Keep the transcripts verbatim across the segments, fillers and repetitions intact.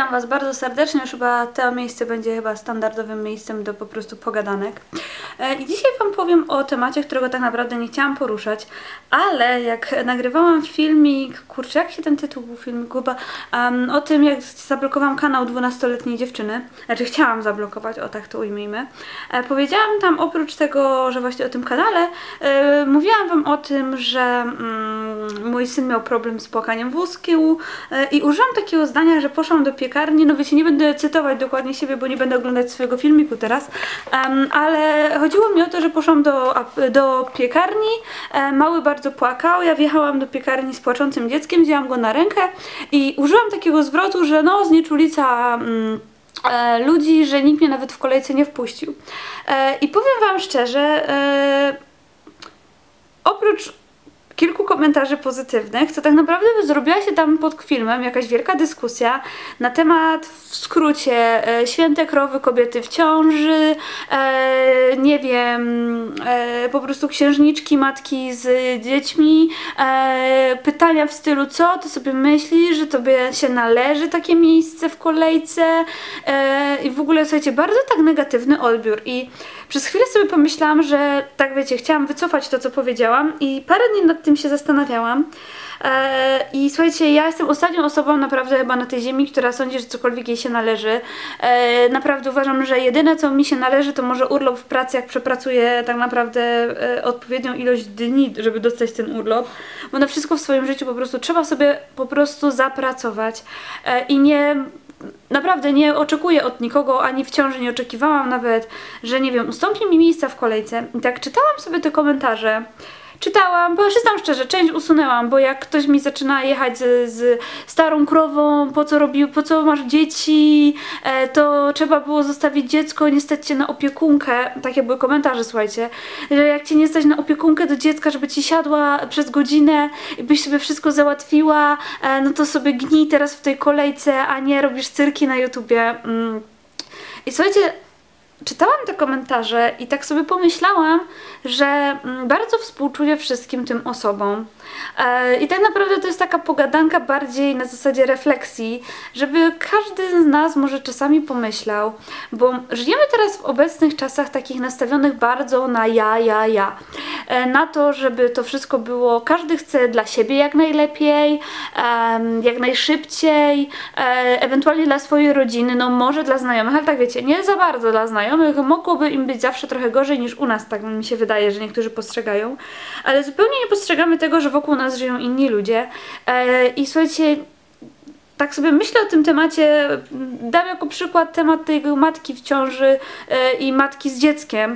Witam Was bardzo serdecznie, już chyba to miejsce będzie chyba standardowym miejscem do po prostu pogadanek. I dzisiaj Wam powiem o temacie, którego tak naprawdę nie chciałam poruszać, ale jak nagrywałam filmik, kurczę, jak się ten tytuł był filmiku, chyba um, o tym, jak zablokowałam kanał dwunastoletniej dziewczyny, znaczy chciałam zablokować, o tak to ujmijmy, e, powiedziałam tam oprócz tego, że właśnie o tym kanale, e, mówiłam Wam o tym, że mm, mój syn miał problem z płakaniem wózku e, i użyłam takiego zdania, że poszłam do piekarni, no wiecie, nie będę cytować dokładnie siebie, bo nie będę oglądać swojego filmiku teraz, um, ale chodziło mi o to, że poszłam do, do piekarni, e, mały bardzo płakał, ja wjechałam do piekarni z płaczącym dzieckiem, wzięłam go na rękę i użyłam takiego zwrotu, że no znieczulica mm, e, ludzi, że nikt mnie nawet w kolejce nie wpuścił. E, I powiem Wam szczerze, e, oprócz kilku komentarzy pozytywnych, to tak naprawdę zrobiła się tam pod filmem jakaś wielka dyskusja na temat, w skrócie, e, święte krowy, kobiety w ciąży, e, nie wiem, e, po prostu księżniczki, matki z dziećmi, e, pytania w stylu, co ty sobie myślisz, że tobie się należy takie miejsce w kolejce, e, i w ogóle, słuchajcie, bardzo tak negatywny odbiór. I przez chwilę sobie pomyślałam, że tak wiecie, chciałam wycofać to, co powiedziałam i parę dni nad tym się zastanawiałam. Eee, I słuchajcie, ja jestem ostatnią osobą naprawdę chyba na tej ziemi, która sądzi, że cokolwiek jej się należy. Eee, naprawdę uważam, że jedyne, co mi się należy, to może urlop w pracy, jak przepracuję tak naprawdę e, odpowiednią ilość dni, żeby dostać ten urlop. Bo na wszystko w swoim życiu po prostu trzeba sobie po prostu zapracować eee, i nie... Naprawdę nie oczekuję od nikogo, ani w ciąży nie oczekiwałam nawet, że nie wiem, ustąpi mi miejsca w kolejce. I tak czytałam sobie te komentarze, czytałam, bo przyznam szczerze, część usunęłam, bo jak ktoś mi zaczyna jechać z, z starą krową, po co robił, po co masz dzieci, e, to trzeba było zostawić dziecko, nie stać cię na opiekunkę. Takie były komentarze, słuchajcie, że jak cię nie stać na opiekunkę do dziecka, żeby ci siadła przez godzinę i byś sobie wszystko załatwiła, e, no to sobie gnij teraz w tej kolejce, a nie robisz cyrki na YouTubie. Mm. I słuchajcie, czytałam te komentarze i tak sobie pomyślałam, że bardzo współczuję wszystkim tym osobom. I tak naprawdę to jest taka pogadanka bardziej na zasadzie refleksji, żeby każdy z nas może czasami pomyślał, bo żyjemy teraz w obecnych czasach takich nastawionych bardzo na ja, ja, ja. Na to, żeby to wszystko było, każdy chce dla siebie jak najlepiej, jak najszybciej, ewentualnie dla swojej rodziny, no może dla znajomych, ale tak wiecie, nie za bardzo dla znajomych, mogłoby im być zawsze trochę gorzej niż u nas, tak mi się wydaje, że niektórzy postrzegają, ale zupełnie nie postrzegamy tego, że wokół nas żyją inni ludzie. E, I słuchajcie, tak sobie myślę o tym temacie, dam jako przykład temat tej matki w ciąży e, i matki z dzieckiem.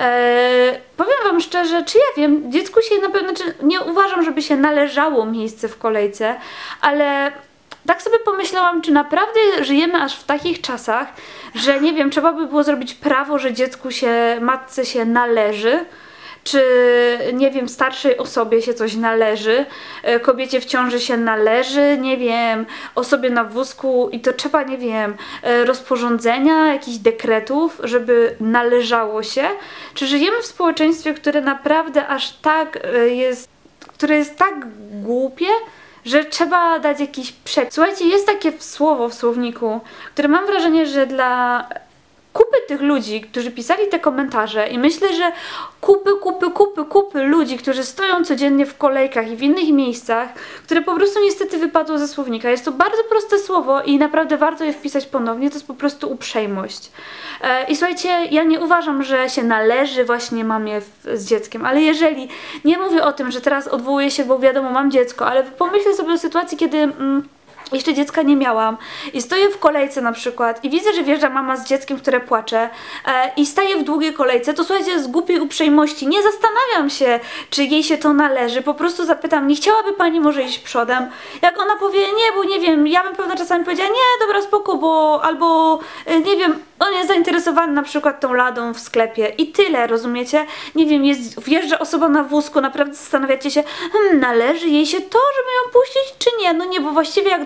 E, powiem Wam szczerze, czy ja wiem, dziecku się na pewno, znaczy nie uważam, żeby się należało miejsce w kolejce, ale tak sobie pomyślałam, czy naprawdę żyjemy aż w takich czasach, że nie wiem, trzeba by było zrobić prawo, że dziecku się, matce się należy, czy nie wiem, starszej osobie się coś należy, kobiecie w ciąży się należy, nie wiem, osobie na wózku i to trzeba, nie wiem, rozporządzenia, jakichś dekretów, żeby należało się. Czy żyjemy w społeczeństwie, które naprawdę aż tak jest, które jest tak głupie, że trzeba dać jakiś przepis. Słuchajcie, jest takie słowo w słowniku, które mam wrażenie, że dla kupy tych ludzi, którzy pisali te komentarze i myślę, że kupy, kupy, kupy, kupy ludzi, którzy stoją codziennie w kolejkach i w innych miejscach, które po prostu niestety wypadło ze słownika. Jest to bardzo proste słowo i naprawdę warto je wpisać ponownie, to jest po prostu uprzejmość. I słuchajcie, ja nie uważam, że się należy właśnie mamie z dzieckiem, ale jeżeli, nie mówię o tym, że teraz odwołuję się, bo wiadomo, mam dziecko, ale pomyślę sobie o sytuacji, kiedy mm, jeszcze dziecka nie miałam i stoję w kolejce na przykład i widzę, że wjeżdża mama z dzieckiem, które płacze e, i staję w długiej kolejce, to słuchajcie, z głupiej uprzejmości nie zastanawiam się, czy jej się to należy, po prostu zapytam, nie chciałaby pani może iść przodem? Jak ona powie, nie, bo nie wiem, ja bym pewno czasami powiedziała, nie, dobra, spoko, bo albo, e, nie wiem, on jest zainteresowany na przykład tą ladą w sklepie i tyle, rozumiecie? Nie wiem, jest, wjeżdża osoba na wózku, naprawdę zastanawiacie się, hmm, należy jej się to, żeby ją puścić, czy nie? No nie, bo właściwie jak do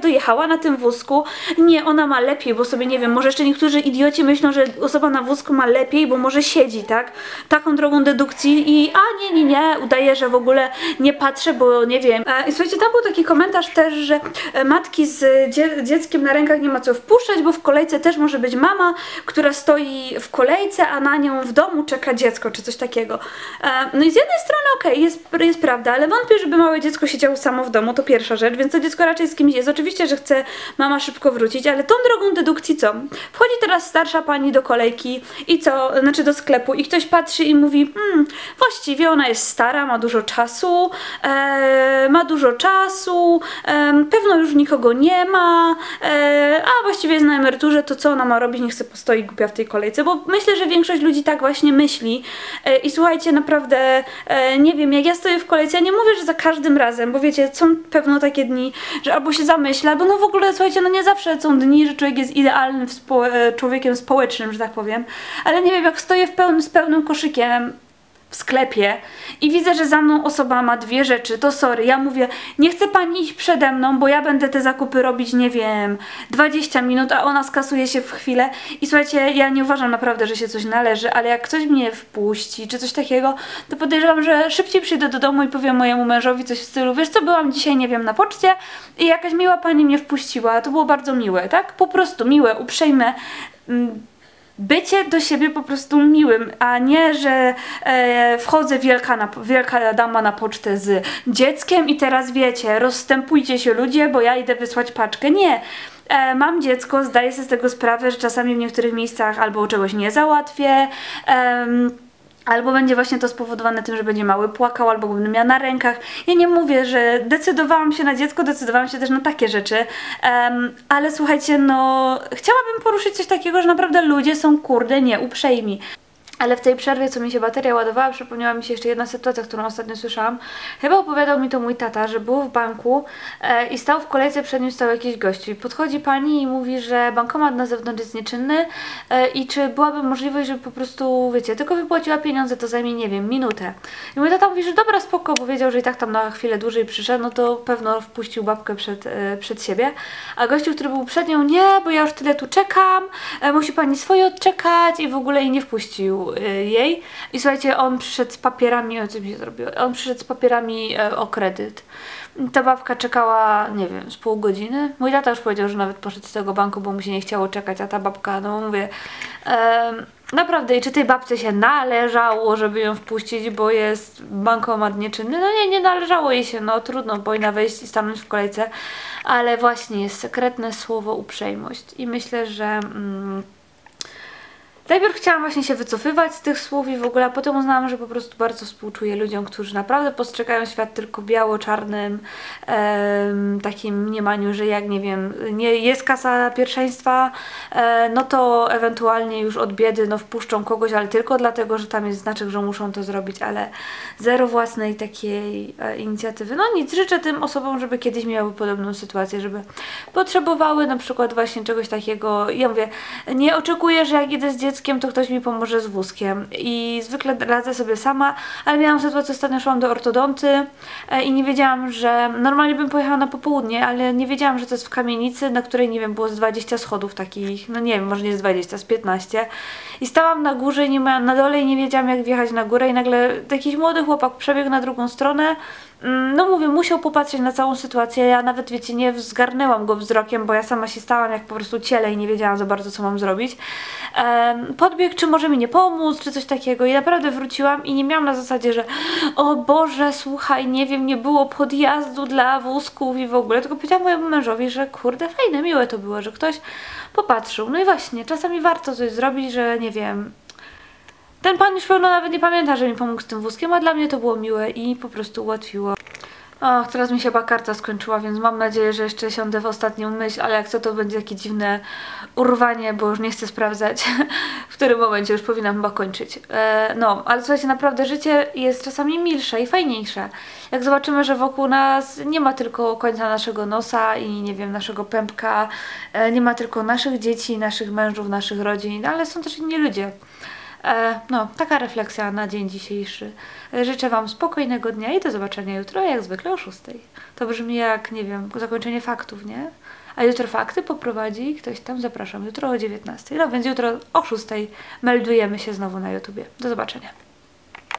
jechała na tym wózku. Nie, ona ma lepiej, bo sobie, nie wiem, może jeszcze niektórzy idioci myślą, że osoba na wózku ma lepiej, bo może siedzi, tak? Taką drogą dedukcji i a nie, nie, nie, udaje, że w ogóle nie patrzę, bo nie wiem. E, I słuchajcie, tam był taki komentarz też, że matki z dzie dzieckiem na rękach nie ma co wpuszczać, bo w kolejce też może być mama, która stoi w kolejce, a na nią w domu czeka dziecko, czy coś takiego. E, no i z jednej strony okej, okay, jest, jest prawda, ale wątpię, żeby małe dziecko siedziało samo w domu, to pierwsza rzecz, więc to dziecko raczej z kimś jest. Oczywiście, że chce mama szybko wrócić, ale tą drogą dedukcji co? Wchodzi teraz starsza pani do kolejki i co? Znaczy do sklepu i ktoś patrzy i mówi, hmm, właściwie ona jest stara, ma dużo czasu, e, ma dużo czasu, e, pewno już nikogo nie ma, e, a właściwie jest na emeryturze, to co ona ma robić, niech sobie postoi głupia w tej kolejce, bo myślę, że większość ludzi tak właśnie myśli e, i słuchajcie, naprawdę e, nie wiem, jak ja stoję w kolejce, ja nie mówię, że za każdym razem, bo wiecie, są pewno takie dni, że albo się zamyśla, albo no w ogóle, słuchajcie, no nie zawsze są dni, że człowiek jest idealnym spo człowiekiem społecznym, że tak powiem, ale nie wiem, jak stoję w pełnym, z pełnym koszykiem w sklepie i widzę, że za mną osoba ma dwie rzeczy, to sorry, ja mówię, nie chcę pani iść przede mną, bo ja będę te zakupy robić, nie wiem, dwadzieścia minut, a ona skasuje się w chwilę i słuchajcie, ja nie uważam naprawdę, że się coś należy, ale jak ktoś mnie wpuści, czy coś takiego, to podejrzewam, że szybciej przyjdę do domu i powiem mojemu mężowi coś w stylu, wiesz co, byłam dzisiaj, nie wiem, na poczcie i jakaś miła pani mnie wpuściła, to było bardzo miłe, tak? Po prostu miłe, uprzejme, bycie do siebie po prostu miłym, a nie, że e, wchodzę wielka, na, wielka dama na pocztę z dzieckiem i teraz wiecie, rozstępujcie się ludzie, bo ja idę wysłać paczkę. Nie. E, mam dziecko, zdaję sobie z tego sprawę, że czasami w niektórych miejscach albo czegoś nie załatwię, e, albo będzie właśnie to spowodowane tym, że będzie mały płakał, albo będę miała na rękach. Ja nie mówię, że decydowałam się na dziecko, decydowałam się też na takie rzeczy, um, ale słuchajcie, no chciałabym poruszyć coś takiego, że naprawdę ludzie są kurde nieuprzejmi. Ale w tej przerwie, co mi się bateria ładowała, przypomniała mi się jeszcze jedna sytuacja, którą ostatnio słyszałam. Chyba opowiadał mi to mój tata, że był w banku e, i stał w kolejce, przed nim stał jakiś gościu. I podchodzi pani i mówi, że bankomat na zewnątrz jest nieczynny e, i czy byłaby możliwość, żeby po prostu, wiecie, tylko wypłaciła pieniądze, to zajmie, nie wiem, minutę. I mój tata mówi, że dobra, spoko, bo wiedział, że i tak tam na chwilę dłużej przyszedł, no to pewno wpuścił babkę przed, e, przed siebie. A gościu, który był przed nią, nie, bo ja już tyle tu czekam, e, musi pani swoje odczekać i w ogóle jej nie wpuścił jej. I słuchajcie, on przyszedł z papierami, o co mi się zrobiło? On przyszedł z papierami e, o kredyt. Ta babka czekała, nie wiem, z pół godziny. Mój tata już powiedział, że nawet poszedł z tego banku, bo mu się nie chciało czekać, a ta babka, no mówię, e, naprawdę, i czy tej babce się należało, żeby ją wpuścić, bo jest bankomat nieczynny? No nie, nie należało jej się, no trudno, powinna wejść i stanąć w kolejce, ale właśnie jest sekretne słowo uprzejmość i myślę, że mm, najpierw chciałam właśnie się wycofywać z tych słów i w ogóle, a potem uznałam, że po prostu bardzo współczuję ludziom, którzy naprawdę postrzegają świat tylko biało-czarnym, em, takim mniemaniu, że jak, nie wiem, nie jest kasa pierwszeństwa, e, no to ewentualnie już od biedy no wpuszczą kogoś, ale tylko dlatego, że tam jest znaczek, że muszą to zrobić, ale zero własnej takiej e, inicjatywy. No nic, życzę tym osobom, żeby kiedyś miały podobną sytuację, żeby potrzebowały na przykład właśnie czegoś takiego. Ja mówię, nie oczekuję, że jak idę z dzieckiem, to ktoś mi pomoże z wózkiem i zwykle radzę sobie sama, ale miałam sytuację, ostatnio szłam do ortodonty e, i nie wiedziałam, że normalnie bym pojechała na popołudnie, ale nie wiedziałam, że to jest w kamienicy, na której, nie wiem, było z dwadzieścia schodów takich, no nie wiem, może nie z dwadzieścia, z piętnaście i stałam na górze i nie miałam na dole i nie wiedziałam, jak wjechać na górę i nagle jakiś młody chłopak przebiegł na drugą stronę. No mówię, musiał popatrzeć na całą sytuację, ja nawet, wiecie, nie zgarnęłam go wzrokiem, bo ja sama się stałam jak po prostu ciele i nie wiedziałam za bardzo, co mam zrobić. Um, podbiegł, czy może mi nie pomóc, czy coś takiego i naprawdę wróciłam i nie miałam na zasadzie, że o Boże, słuchaj, nie wiem, nie było podjazdu dla wózków i w ogóle, tylko powiedziałam mojemu mężowi, że kurde, fajne, miłe to było, że ktoś popatrzył. No i właśnie, czasami warto coś zrobić, że nie wiem, ten pan już pewno nawet nie pamięta, że mi pomógł z tym wózkiem, a dla mnie to było miłe i po prostu ułatwiło. Och, teraz mi się chyba karta skończyła, więc mam nadzieję, że jeszcze siądę w ostatnią myśl, ale jak co, to będzie jakieś dziwne urwanie, bo już nie chcę sprawdzać, w którym momencie już powinnam chyba kończyć. E, no, ale słuchajcie, naprawdę życie jest czasami milsze i fajniejsze. Jak zobaczymy, że wokół nas nie ma tylko końca naszego nosa i nie wiem, naszego pępka, e, nie ma tylko naszych dzieci, naszych mężów, naszych rodzin, ale są też inni ludzie. E, no, taka refleksja na dzień dzisiejszy. E, życzę Wam spokojnego dnia i do zobaczenia jutro, jak zwykle o szóstej. To brzmi jak, nie wiem, zakończenie faktów, nie? A jutro fakty poprowadzi ktoś tam, zapraszam, jutro o dziewiętnastej. No więc jutro o szóstej meldujemy się znowu na YouTubie. Do zobaczenia.